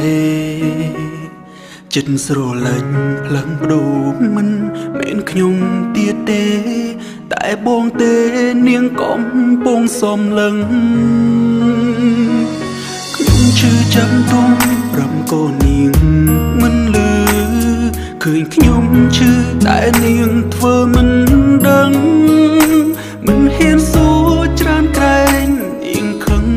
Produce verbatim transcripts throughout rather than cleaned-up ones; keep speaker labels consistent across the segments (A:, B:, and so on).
A: ចិត្តស្រឡាញ់ផ្លឹងបដូរមិនមែនខ្ញុំទៀតទេតែបងទេនាងកំពុងសំឡឹងខ្ញុំឈឺចាំទុំរំកូននាងមិនលឺឃើញខ្ញុំឈឺតែនាងធ្វើមិនដឹងមិនហ៊ានសួរច្រើនក្រែងអៀងខឹង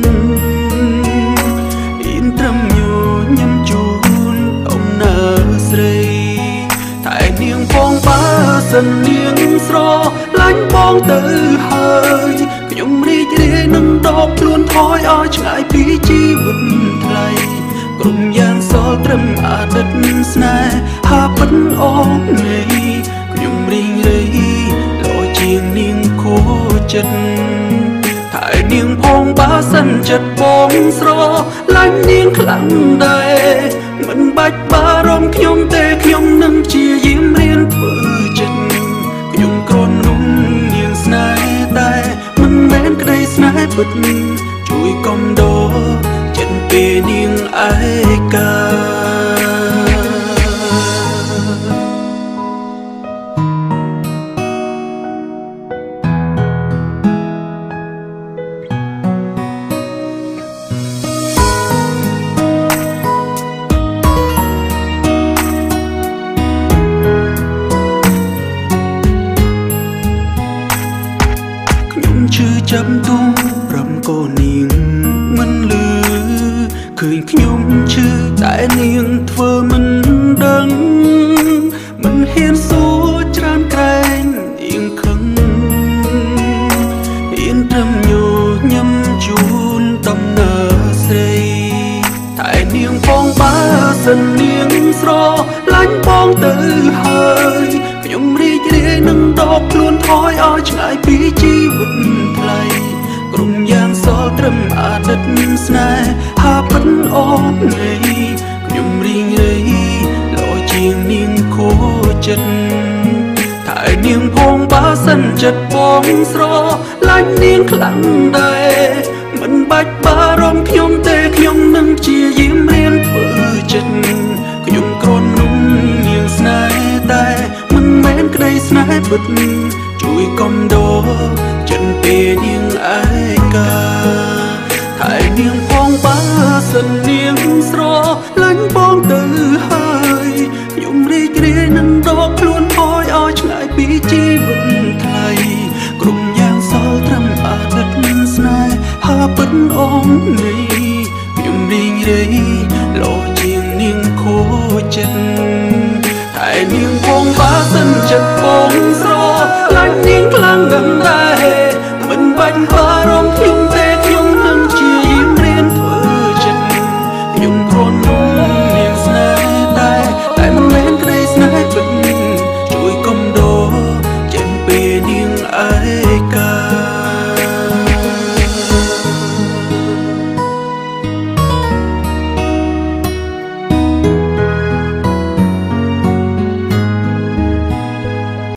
A: អៀនត្រឹមញញឹមជូនអំណើស្រីតែនាងបងបើសិននាងស្រឡាញ់បងទៅហើយខ្ញុំរីករាយនឹងដកខ្លួនថយឲ្យឆ្ងាយពីជីវិតថ្លៃក្រុមយ៉ាងសល់ត្រឹមអតីតស្នេហាពិតអូននេះខ្ញុំរីងរៃលោជាងនាងខូចចិត្តតែនាងផងបើសិនចិត្តបងស្រឡាញ់នាងខ្លាំងដែរមិនបាច់បារម្ភខ្ញុំទេខ្ញុំនឹងព្យាយាមរៀនធ្វើចិត្តខ្ញុំគ្រាន់នោះនាងស្នេហ៍តែមិនមែនក្តីស្នេហ៍ពិតជួយកុំដោចិត្តពេលនាងឯកាឈឺចាំទូរំកូននាងមិនលឺឃើញខ្ញុំឈឺតែនាងធ្វើមិនដឹងមិនហ៊ានសួរច្រើនក្រែងអៀងខឹងអៀនត្រឹមញញឹមជូនដំណើរស្រីតែនាងផងបើសិននាងស្រឡាញ់បងទៅហើយខ្ញុំរីករាយនឹងដកខ្លួនថយឲ្យឆ្ងាយពីជីវិតថ្លៃក្រុមយ៉ាងសល់ត្រឹមអតីតស្នេហាពិតអូននេះខ្ញុំរីងរៃលោជាងនាងខូចចិត្តតែនាងផងបើសិនចិត្តបងស្រឡាញ់នាងខ្លាំងដែរមិនបាច់បារម្ភខ្ញុំទេខ្ញុំនឹងព្យាយាមរៀនធ្វើចិត្តខ្ញុំគ្រាន់នោះនាងស្នេហ៍តែមិនមែនក្តីស្នេហ៍ពិតជួយកុំដោចិត្តពេលនាងឯកាតែនាងផងបើសិននាងស្រឡាញ់បងទៅហើយខ្ញុំរីករាយនឹងដកខ្លួនថយឲ្យឆ្ងាយពីជីវិតថ្លៃក្រុមយ៉ាងសល់ត្រឹមអតីតស្នេហាពិតអូននេះខ្ញុំរីងរៃលោជាងនាងខូចចិត្តតែនាងផងបើសិនចិត្តបងស្រ